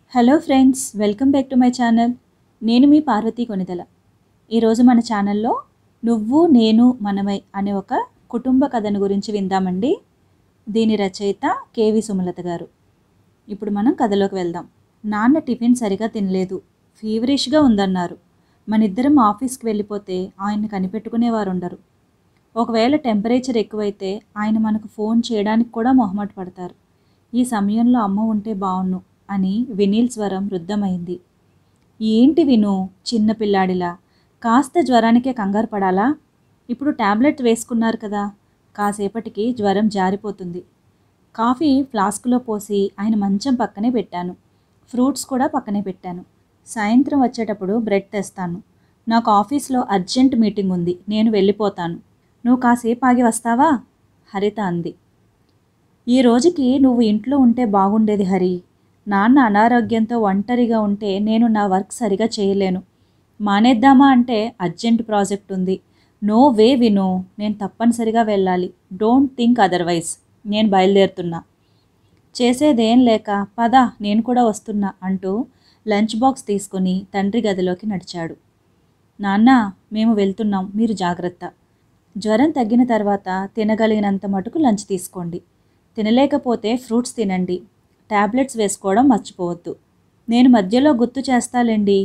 Hello friends, welcome back to my channel. నేను మీ పార్వతీ కొనిదల. ఈరోజు మన ఛానల్లో నువ్వు నేను మనమై అనే ఒక కుటుంబ కథను గురించి విందామండి. దీని రచయిత కేవి సుమలత గారు. ఇప్పుడు మనం కథలోకి వెళ్దాం. నాన్న టిఫిన్ సరిగా తినలేదు, ఫీవరిష్గా ఉందన్నారు. మనిద్దరం ఆఫీస్కి వెళ్ళిపోతే ఆయన కనిపెట్టుకునేవారు ఉండరు. ఒకవేళ టెంపరేచర్ ఎక్కువైతే ఆయన మనకు ఫోన్ చేయడానికి కూడా మొహమాట పడతారు. ఈ సమయంలో అమ్మ ఉంటే బావున్ను అని వినీల్ స్వరం రుద్ధమైంది. ఏంటి విను, చిన్నపిల్లాడిలా కాస్త జ్వరానికే కంగారు పడాలా? ఇప్పుడు టాబ్లెట్ వేసుకున్నారు కదా, కాసేపటికి జ్వరం జారిపోతుంది. కాఫీ ఫ్లాస్క్లో పోసి ఆయన మంచం పక్కనే పెట్టాను. ఫ్రూట్స్ కూడా పక్కనే పెట్టాను. సాయంత్రం వచ్చేటప్పుడు బ్రెడ్ తెస్తాను. నాకు ఆఫీస్లో అర్జెంట్ మీటింగ్ ఉంది, నేను వెళ్ళిపోతాను. నువ్వు కాసేపు ఆగి వస్తావా? హరిత అంది. ఈ రోజుకి నువ్వు ఇంట్లో ఉంటే బాగుండేది హరి. నాన్న అనారోగ్యంతో ఒంటరిగా ఉంటే నేను నా వర్క్ సరిగా చేయలేను. మానేద్దామా అంటే అర్జెంట్ ప్రాజెక్ట్ ఉంది. నో వే విను, నేను తప్పనిసరిగా వెళ్ళాలి. Don't think otherwise. నేను బయలుదేరుతున్నా. చేసేదేం లేక పద నేను కూడా వస్తున్నా అంటూ లంచ్ బాక్స్ తీసుకుని తండ్రి గదిలోకి నడిచాడు. నాన్న, మేము వెళ్తున్నాం, మీరు జాగ్రత్త. జ్వరం తగ్గిన తర్వాత తినగలిగినంత మటుకు లంచ్ తీసుకోండి. తినలేకపోతే ఫ్రూట్స్ తినండి. టాబ్లెట్స్ వేసుకోవడం మర్చిపోవద్దు. నేను మధ్యలో గుర్తు చేస్తాలేండి.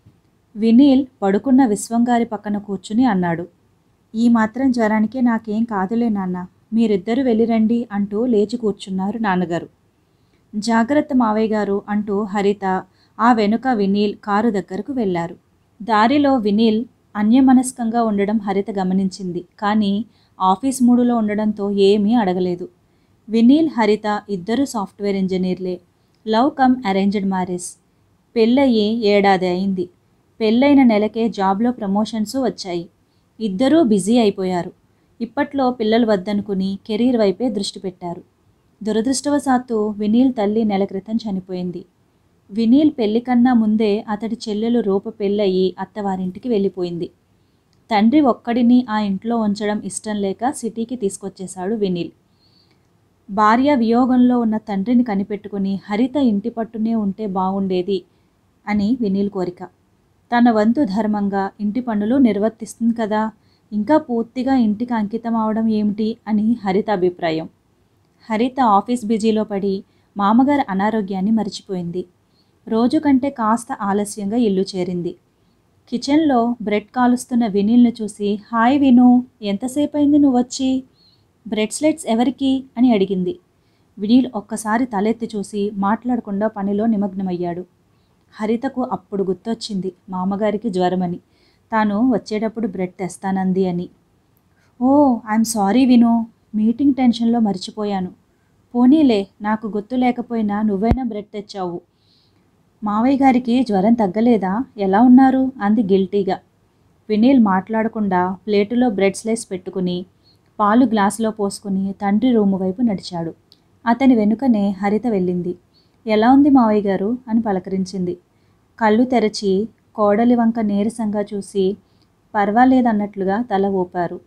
వినీల్ పడుకున్న విశ్వంగారి పక్కన కూర్చుని అన్నాడు. ఈ మాత్రం జ్వరానికే నాకేం కాదులే నాన్న, మీరిద్దరూ వెళ్ళిరండి అంటూ లేచి కూర్చున్నారు నాన్నగారు. జాగ్రత్త మావయ్య గారు అంటూ హరిత ఆ వెనుక వినీల్ కారు దగ్గరకు వెళ్ళారు. దారిలో వినీల్ అన్యమనస్కంగా ఉండడం హరిత గమనించింది. కానీ ఆఫీస్ మూడులో ఉండడంతో ఏమీ అడగలేదు. వినీల్, హరిత ఇద్దరు సాఫ్ట్వేర్ ఇంజనీర్లే. Love come arranged marriage. పెళ్ళయి ఏడాది అయింది. పెళ్ళైన నెలకే జాబ్లో ప్రమోషన్స్ వచ్చాయి. ఇద్దరూ బిజీ అయిపోయారు. ఇప్పట్లో పిల్లలు వద్దనుకుని కెరీర్ వైపే దృష్టి పెట్టారు. దురదృష్టవశాత్తు వినీల్ తల్లి నెల క్రితం చనిపోయింది. వినీల్ పెళ్లి కన్నా ముందే అతడి చెల్లెలు రూప పెళ్ళయి అత్తవారింటికి వెళ్ళిపోయింది. తండ్రి ఒక్కడిని ఆ ఇంట్లో ఉంచడం ఇష్టం లేక సిటీకి తీసుకొచ్చేశాడు వినీల్. భార్య వియోగంలో ఉన్న తండ్రిని కనిపెట్టుకుని హరిత ఇంటి పట్టునే ఉంటే బాగుండేది అని వినీల్ కోరిక. తన వంతు ధర్మంగా ఇంటి పనులు నిర్వర్తిస్తుంది కదా, ఇంకా పూర్తిగా ఇంటికి అంకితం అవడం ఏమిటి అని హరిత అభిప్రాయం. హరిత ఆఫీస్ బిజీలో పడి మామగారి అనారోగ్యాన్ని మరిచిపోయింది. రోజు కంటే కాస్త ఆలస్యంగా ఇల్లు చేరింది. కిచెన్లో బ్రెడ్ కాలుస్తున్న వినీల్ను చూసి, హాయ్ విను, ఎంతసేపు అయింది నువ్వు వచ్చి? బ్రెడ్ స్లైట్స్ ఎవరికి అని అడిగింది. వినీల్ ఒక్కసారి తలెత్తి చూసి మాట్లాడకుండా పనిలో నిమగ్నమయ్యాడు. హరితకు అప్పుడు గుర్తొచ్చింది మామగారికి జ్వరమని, తాను వచ్చేటప్పుడు బ్రెడ్ తెస్తానంది అని. ఓ, ఐఎమ్ సారీ విను, మీటింగ్ టెన్షన్లో మర్చిపోయాను. పోనీలే, నాకు గుర్తు లేకపోయినా నువ్వైనా బ్రెడ్ తెచ్చావు. మావయ్య గారికి జ్వరం తగ్గలేదా? ఎలా ఉన్నారు? అంది గిల్టీగా. వినీల్ మాట్లాడకుండా ప్లేటులో బ్రెడ్ స్లైస్ పెట్టుకుని పాలు గ్లాసులో పోసుకుని తండ్రి రూము వైపు నడిచాడు. అతని వెనుకనే హరిత వెళ్ళింది. ఎలా ఉంది మావయ్య గారు అని పలకరించింది. కళ్ళు తెరచి కోడలి వంక నీరసంగా చూసి పర్వాలేదన్నట్లుగా తల ఊపారు.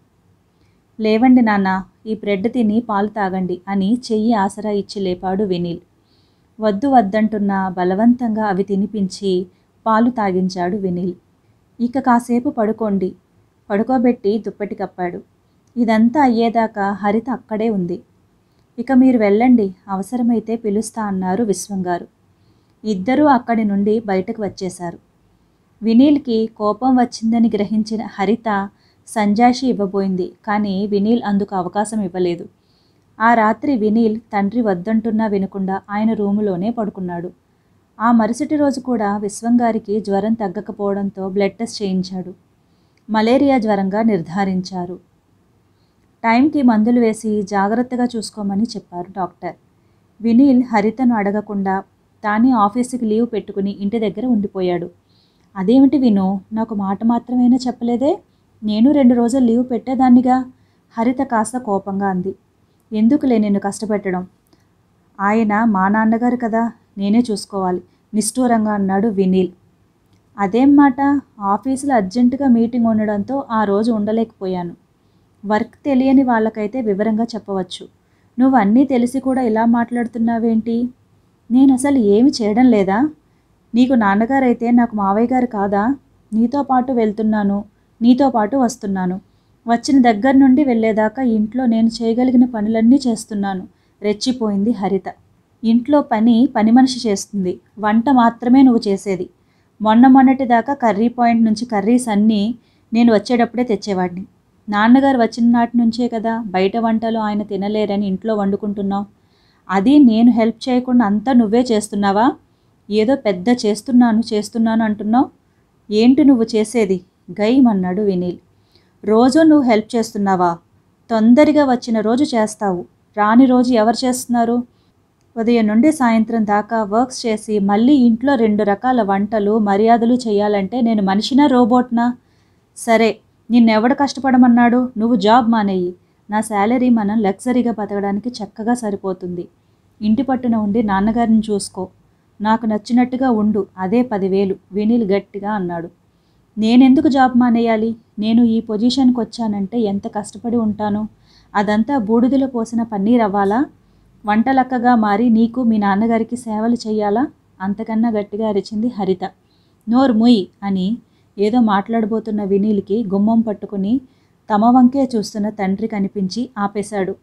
లేవండి నాన్న, ఈ బ్రెడ్ తిని పాలు తాగండి అని చెయ్యి ఆసరా ఇచ్చి లేపాడు వినీల్. వద్దు వద్దంటున్నా బలవంతంగా అవి తినిపించి పాలు తాగించాడు వినీల్. ఇక కాసేపు పడుకోండి. పడుకోబెట్టి దుప్పటి కప్పాడు. ఇదంతా అయ్యేదాకా హరిత అక్కడే ఉంది. ఇక మీరు వెళ్ళండి, అవసరమైతే పిలుస్తా అన్నారు విశ్వంగారు. ఇద్దరూ అక్కడి నుండి బయటకు వచ్చేశారు. వినీల్కి కోపం వచ్చిందని గ్రహించిన హరిత సంజాషి ఇవ్వబోయింది. కానీ వినీల్ అందుకు అవకాశం ఇవ్వలేదు. ఆ రాత్రి వినీల్ తండ్రి వద్దంటున్నా వినకుండా ఆయన రూములోనే పడుకున్నాడు. ఆ మరుసటి రోజు కూడా విశ్వంగారికి జ్వరం తగ్గకపోవడంతో బ్లడ్ టెస్ట్ చేయించాడు. మలేరియా జ్వరంగా నిర్ధారించారు. టైంకి మందులు వేసి జాగ్రత్తగా చూసుకోమని చెప్పారు డాక్టర్. వినీల్ హరితను అడగకుండా తానే ఆఫీసుకి లీవ్ పెట్టుకుని ఇంటి దగ్గర ఉండిపోయాడు. అదేమిటి విను, నాకు మాట మాత్రమేనా చెప్పలేదే? నేను 2 రోజులు లీవ్ పెట్టేదాన్నిగా. హరిత కాస్త కోపంగా అంది. ఎందుకులే నిన్ను కష్టపెట్టడం, ఆయన మా నాన్నగారు కదా, నేనే చూసుకోవాలి నిష్ఠూరంగా అన్నాడు వినీల్. అదేం మాట? ఆఫీసులో అర్జెంటుగా మీటింగ్ ఉండడంతో ఆ రోజు ఉండలేకపోయాను. వర్క్ తెలియని వాళ్ళకైతే వివరంగా చెప్పవచ్చు. నువ్వు అన్నీ తెలిసి కూడా ఇలా మాట్లాడుతున్నావేంటి? నేను అసలు ఏమి చేయడం లేదా? నీకు నాన్నగారైతే నాకు మావయ్య గారు కాదా? నీతో పాటు వెళ్తున్నాను, నీతో పాటు వస్తున్నాను. వచ్చిన దగ్గర నుండి వెళ్ళేదాకా ఇంట్లో నేను చేయగలిగిన పనులన్నీ చేస్తున్నాను రెచ్చిపోయింది హరిత. ఇంట్లో పని మనిషి చేస్తుంది, వంట మాత్రమే నువ్వు చేసేది. మొన్నటిదాకా కర్రీ పాయింట్ నుంచి కర్రీస్ అన్నీ నేను వచ్చేటప్పుడే తెచ్చేవాడిని. నాన్నగారు వచ్చిన నాటి నుంచే కదా బయట వంటలు ఆయన తినలేరని ఇంట్లో వండుకుంటున్నావు. అది నేను హెల్ప్ చేయకుండా అంతా నువ్వే చేస్తున్నావా? ఏదో పెద్ద చేస్తున్నాను అంటున్నావు. ఏంటి నువ్వు చేసేది? గైమన్నాడు వినీల్. రోజు నువ్వు హెల్ప్ చేస్తున్నావా? తొందరగా వచ్చిన రోజు చేస్తావు, రాని రోజు ఎవరు చేస్తున్నారు? ఉదయం నుండి సాయంత్రం దాకా వర్క్స్ చేసి మళ్ళీ ఇంట్లో 2 రకాల వంటలు మర్యాదలు చేయాలంటే నేను మనిషినా రోబోట్నా? సరే, నిన్నెవడు కష్టపడమన్నాడు? నువ్వు జాబ్ మానేయి. నా శాలరీ మనం లగ్జరీగా బతకడానికి చక్కగా సరిపోతుంది. ఇంటి పట్టున ఉండి నాన్నగారిని చూసుకో. నాకు నచ్చినట్టుగా ఉండు, అదే 10,000 వినీల్ గట్టిగా అన్నాడు. నేనెందుకు జాబ్ మానేయాలి? నేను ఈ పొజిషన్కి వచ్చానంటే ఎంత కష్టపడి ఉంటాను. అదంతా బూడిదలో పోసిన పన్నీర్ అవ్వాలా? వంటలక్కగా మారి నీకు మీ నాన్నగారికి సేవలు చెయ్యాలా? అంతకన్నా గట్టిగా అరిచింది హరిత. నోరు ముయ్ అని ఏదో మాట్లాడబోతున్న వినీల్కి గుమ్మం పట్టుకుని తమ వంకే చూస్తున్న తండ్రి కనిపించి ఆపేశాడు.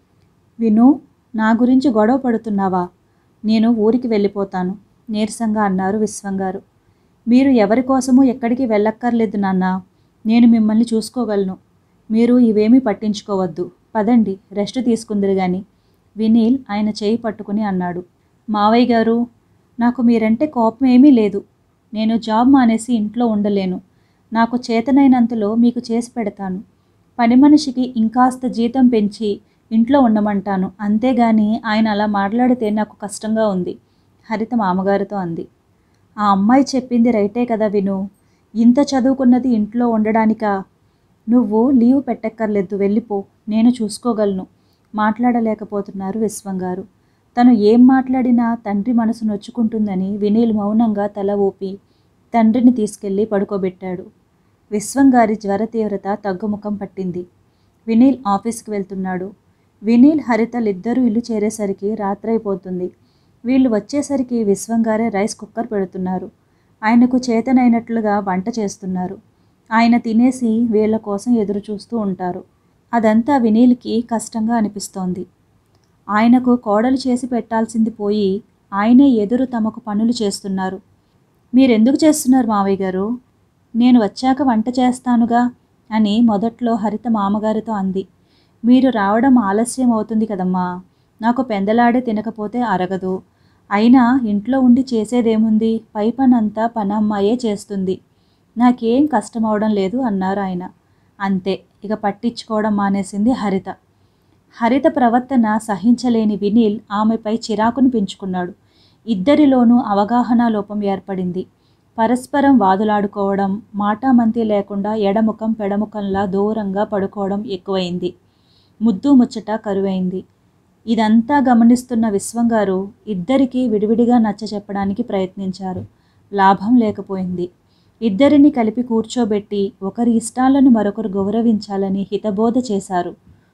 విను, నా గురించి గొడవ పడుతున్నావా? నేను ఊరికి వెళ్ళిపోతాను నీరసంగా అన్నారు విశ్వంగారు. మీరు ఎవరి కోసమూ ఎక్కడికి వెళ్ళక్కర్లేదు నాన్న, నేను మిమ్మల్ని చూసుకోగలను. మీరు ఇవేమీ పట్టించుకోవద్దు, పదండి రెస్ట్ తీసుకుందరు గాని వినీల్ ఆయన చేయి పట్టుకుని అన్నాడు. మావయ్య గారు, నాకు మీరంటే కోపం ఏమీ లేదు. నేను జాబ్ మానేసి ఇంట్లో ఉండలేను. నాకు చేతనైనంతలో మీకు చేసి పెడతాను. పని మనిషికి ఇంకాస్త జీతం పెంచి ఇంట్లో ఉండమంటాను, అంతేగాని ఆయన అలా మాట్లాడితే నాకు కష్టంగా ఉంది హరిత మామగారితో అంది. ఆ అమ్మాయి చెప్పింది రైటే కదా విను, ఇంత చదువుకున్నది ఇంట్లో ఉండడానికా? నువ్వు లీవ్ పెట్టక్కర్లేదు, వెళ్ళిపో, నేను చూసుకోగలను మాట్లాడలేకపోతున్నారు విశ్వంగారు. తను ఏం మాట్లాడినా తండ్రి మనసు నొచ్చుకుంటుందని వినీల్ మౌనంగా తల ఊపి తండ్రిని తీసుకెళ్లి పడుకోబెట్టాడు. విశ్వంగారి జ్వర తీవ్రత తగ్గుముఖం పట్టింది. వినీల్ ఆఫీస్కి వెళ్తున్నాడు. వినీల్ హరితలిద్దరూ ఇల్లు చేరేసరికి రాత్రైపోతుంది. వీళ్ళు వచ్చేసరికి విశ్వంగారే రైస్ కుక్కర్ పెడుతున్నారు. ఆయనకు చేతనైనట్లుగా వంట చేస్తున్నారు. ఆయన తినేసి వీళ్ళ కోసం ఎదురు చూస్తూ ఉంటారు. అదంతా వినీల్కి కష్టంగా అనిపిస్తోంది. ఆయనకు కోడలు చేసి పెట్టాల్సింది పోయి ఆయనే ఎదురు తమకు పనులు చేస్తున్నారు. మీరెందుకు చేస్తున్నారు మావయ్య గారు? నేను వచ్చాక వంట చేస్తానుగా అని మొదట్లో హరిత మామగారితో అంది. మీరు రావడం ఆలస్యం అవుతుంది కదమ్మా, నాకు పెందలాడే తినకపోతే అరగదు. అయినా ఇంట్లో ఉండి చేసేదేముంది, పై పనంతా పనమ్మాయే చేస్తుంది. నాకేం కష్టం అవడం లేదు అన్నారు ఆయన. అంతే, ఇక పట్టించుకోవడం మానేసింది హరిత. హరిత ప్రవర్తన సహించలేని వినీల్ ఆమెపై చిరాకును పెంచుకున్నాడు. ఇద్దరిలోనూ అవగాహన లోపం ఏర్పడింది. పరస్పరం వాదులాడుకోవడం, మాటామంతి లేకుండా ఎడముఖం పెడముఖంలా దూరంగా పడుకోవడం ఎక్కువైంది. ముద్దు ముచ్చట కరువైంది. ఇదంతా గమనిస్తున్న విశ్వంగారు ఇద్దరికీ విడివిడిగా నచ్చచెప్పడానికి ప్రయత్నించారు. లాభం లేకపోయింది. ఇద్దరిని కలిపి కూర్చోబెట్టి ఒకరి ఇష్టాలను మరొకరు గౌరవించాలని హితబోధ చేశారు.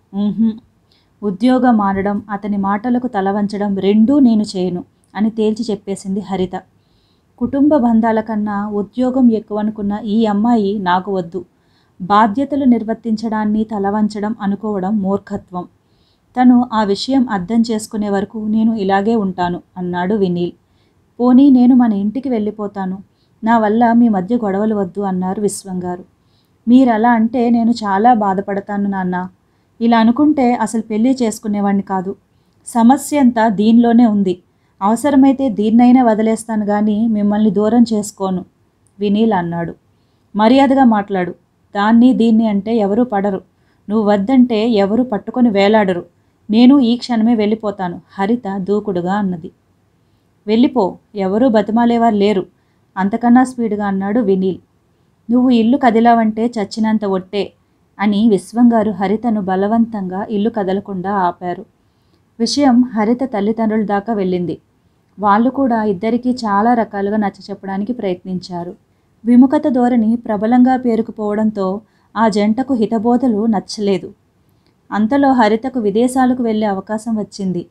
ఉద్యోగం మానడం, అతని మాటలకు తలవంచడం రెండూ నేను చేయను అని తేల్చి చెప్పేసింది హరిత. కుటుంబ బంధాల కన్నా ఉద్యోగం ఎక్కువనుకున్న ఈ అమ్మాయి నాకు వద్దు. బాధ్యతలు నిర్వర్తించడాన్ని తలవంచడం అనుకోవడం మూర్ఖత్వం. తను ఆ విషయం అర్థం చేసుకునే వరకు నేను ఇలాగే ఉంటాను అన్నాడు వినీల్. పోనీ నేను మన ఇంటికి వెళ్ళిపోతాను, నా వల్ల మీ మధ్య గొడవలు వద్దు అన్నారు విశ్వంగారు. మీరలా అంటే నేను చాలా బాధపడతాను నాన్న. ఇలా అనుకుంటే అసలు పెళ్ళి చేసుకునేవాడిని కాదు. సమస్య అంతా దీనిలోనే ఉంది. అవసరమైతే దీన్నైనా వదిలేస్తాను కానీ మిమ్మల్ని దూరం చేసుకోను వినీల్ అన్నాడు. మర్యాదగా మాట్లాడు. దాన్ని దీన్ని అంటే ఎవరూ పడరు. నువ్వు వద్దంటే ఎవరూ పట్టుకొని వేలాడరు. నేను ఈ క్షణమే వెళ్ళిపోతాను హరిత దూకుడుగా అన్నది. వెళ్ళిపో, ఎవరూ బతిమాలేవారు లేరు అంతకన్నా స్పీడ్గా అన్నాడు వినీల్. నువ్వు ఇల్లు కదిలావంటే చచ్చినంత ఒట్టే అని విశ్వంగారు హరితను బలవంతంగా ఇల్లు కదలకుండా ఆపారు. విషయం హరిత తల్లిదండ్రుల దాకా వెళ్ళింది. వాళ్ళు కూడా ఇద్దరికీ చాలా రకాలుగా నచ్చచెప్పడానికి ప్రయత్నించారు. విముఖత ధోరణి ప్రబలంగా పేరుకుపోవడంతో ఆ జంటకు హితబోధలు నచ్చలేదు. అంతలో హరితకు విదేశాలకు వెళ్ళే అవకాశం వచ్చింది.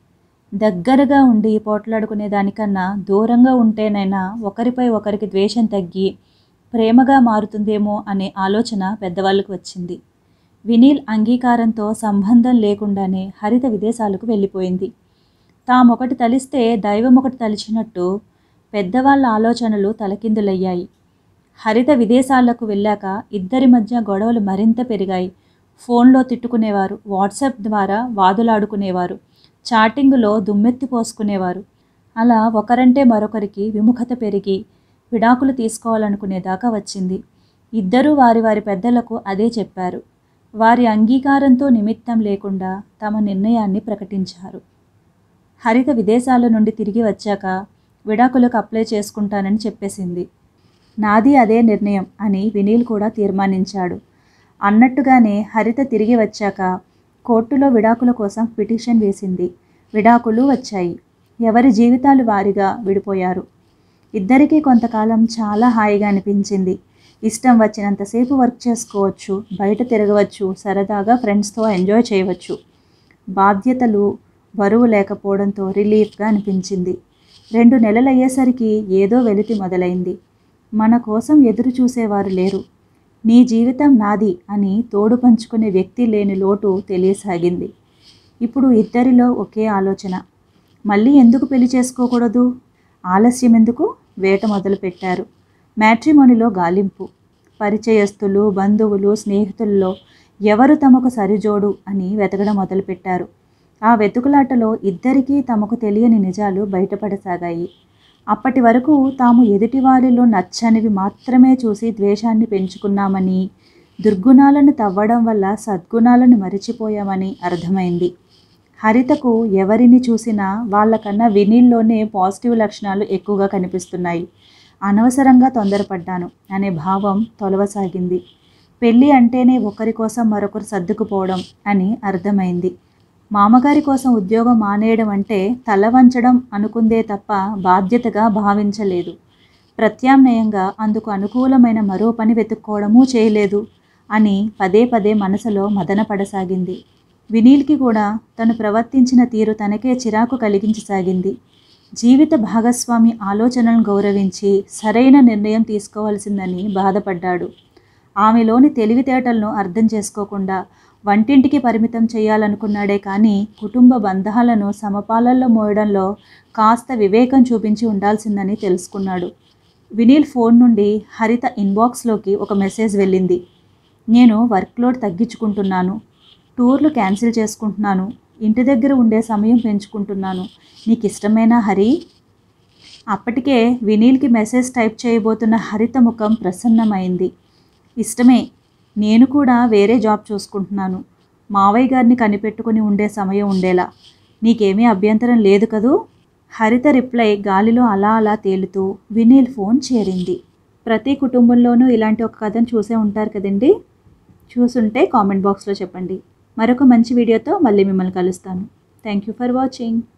దగ్గరగా ఉండి పోట్లాడుకునే దానికన్నా దూరంగా ఉంటేనైనా ఒకరిపై ఒకరికి ద్వేషం తగ్గి ప్రేమగా మారుతుందేమో అనే ఆలోచన పెద్దవాళ్ళకు వచ్చింది. వినీల్ అంగీకారంతో సంబంధం లేకుండానే హరిత విదేశాలకు వెళ్ళిపోయింది. తామొకటి తలిస్తే దైవం ఒకటి తలిచినట్టు పెద్దవాళ్ళ ఆలోచనలు తలకిందులయ్యాయి. హరిత విదేశాలకు వెళ్ళాక ఇద్దరి మధ్య గొడవలు మరింత పెరిగాయి. ఫోన్లో తిట్టుకునేవారు, వాట్సాప్ ద్వారా వాదులాడుకునేవారు, చాటింగులో దుమ్మెత్తి పోసుకునేవారు. అలా ఒకరంటే మరొకరికి విముఖత పెరిగి విడాకులు తీసుకోవాలనుకునేదాకా వచ్చింది. ఇద్దరూ వారి వారి పెద్దలకు అదే చెప్పారు. వారి అంగీకారంతో నిమిత్తం లేకుండా తమ నిర్ణయాన్ని ప్రకటించారు. హరిత విదేశాల నుండి తిరిగి వచ్చాక విడాకులకు అప్లై చేసుకుంటానని చెప్పేసింది. నాది అదే నిర్ణయం అని వినీల్ కూడా తీర్మానించాడు. అన్నట్టుగానే హరిత తిరిగి వచ్చాక కోర్టులో విడాకుల కోసం పిటిషన్ వేసింది. విడాకులు వచ్చాయి. ఎవరి జీవితాలు వారిగా విడిపోయారు. ఇద్దరికీ కొంతకాలం చాలా హాయిగా అనిపించింది. ఇష్టం వచ్చినంతసేపు వర్క్ చేసుకోవచ్చు, బయట తిరగవచ్చు, సరదాగా ఫ్రెండ్స్తో ఎంజాయ్ చేయవచ్చు. బాధ్యతలు బరువు లేకపోవడంతో రిలీఫ్గా అనిపించింది. 2 నెలలు అయ్యేసరికి ఏదో వెలితి మొదలైంది. మన కోసం ఎదురు చూసేవారు లేరు, నీ జీవితం నాది అని తోడు పంచుకునే వ్యక్తి లేని లోటు తెలియసాగింది. ఇప్పుడు ఇద్దరిలో ఒకే ఆలోచన, మళ్ళీ ఎందుకు పెళ్లి చేసుకోకూడదు, ఆలస్యం ఎందుకు, వేట మొదలుపెట్టారు. మ్యాట్రిమోనీలో గాలింపు. పరిచయస్తులు, బంధువులు, స్నేహితుల్లో ఎవరు తమకు సరిజోడు అని వెతకడం మొదలుపెట్టారు. ఆ వెతుకులాటలో ఇద్దరికీ తమకు తెలియని నిజాలు బయటపడసాగాయి. అప్పటి వరకు తాము ఎదుటివారిలో నచ్చనివి మాత్రమే చూసి ద్వేషాన్ని పెంచుకున్నామని, దుర్గుణాలను తవ్వడం వల్ల సద్గుణాలను మరిచిపోయామని అర్థమైంది. హరితకు ఎవరిని చూసినా వాళ్ళకన్నా వినీల్లోనే పాజిటివ్ లక్షణాలు ఎక్కువగా కనిపిస్తున్నాయి. అనవసరంగా తొందరపడ్డాను అనే భావం తొలవసాగింది. పెళ్ళి అంటేనే ఒకరి కోసం మరొకరు సర్దుకుపోవడం అని అర్థమైంది. మామగారి కోసం ఉద్యోగం మానేయడం అంటే తల వంచడం అనుకుందే తప్ప బాధ్యతగా భావించలేదు. ప్రత్యామ్నాయంగా అందుకు అనుకూలమైన మరో పని వెతుక్కోవడమూ చేయలేదు అని పదే పదే మనసులో మదనపడసాగింది. వినీల్కి కూడా తను ప్రవర్తించిన తీరు తనకే చిరాకు కలిగించసాగింది. జీవిత భాగస్వామి ఆలోచనలను గౌరవించి సరైన నిర్ణయం తీసుకోవాల్సిందని బాధపడ్డాడు. ఆమెలోని తెలివితేటలను అర్థం చేసుకోకుండా వంటింటికి పరిమితం చేయాలనుకున్నాడే కానీ కుటుంబ బంధాలను సమపాలల్లో మోయడంలో కాస్త వివేకం చూపించి ఉండాల్సిందని తెలుసుకున్నాడు. వినీల్ ఫోన్ నుండి హరిత ఇన్బాక్స్లోకి ఒక మెసేజ్ వెళ్ళింది. నేను వర్క్లోడ్ తగ్గించుకుంటున్నాను, టూర్లు క్యాన్సిల్ చేసుకుంటున్నాను, ఇంటి దగ్గర ఉండే సమయం పెంచుకుంటున్నాను, నీకు ఇష్టమేనా హరి? అప్పటికే వినీల్కి మెసేజ్ టైప్ చేయబోతున్న హరిత ముఖం ప్రసన్నమైంది. ఇష్టమే, నేను కూడా వేరే జాబ్ చూసుకుంటున్నాను, మావయ్య గారిని కనిపెట్టుకుని ఉండే సమయం ఉండేలా, నీకేమీ అభ్యంతరం లేదు కదూ? హరిత రిప్లై గాలిలో అలా అలా తేలుతూ వినీల్ ఫోన్ చేరింది. ప్రతి కుటుంబంలోనూ ఇలాంటి ఒక కథను చూసే ఉంటారు కదండి. చూసుంటే కామెంట్ బాక్స్లో చెప్పండి. మరొక మంచి వీడియోతో మళ్ళీ మిమ్మల్ని కలుస్తాను. Thank you for watching.